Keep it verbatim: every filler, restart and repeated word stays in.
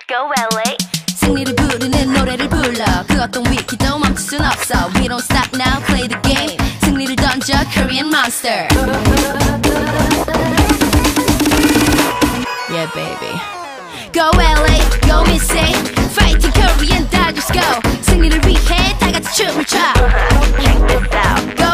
Go L A. 승리를 부르는 노래를 불러 그 어떤 위키도 멈출 순 없어. We don't stop now, play the game. 승리를 던져, Korean monster. Yeah, baby. Go L A, go missing. Fighting Korean Dodgers go. 승리를 위해 다 같이 춤을 춰. Check this out.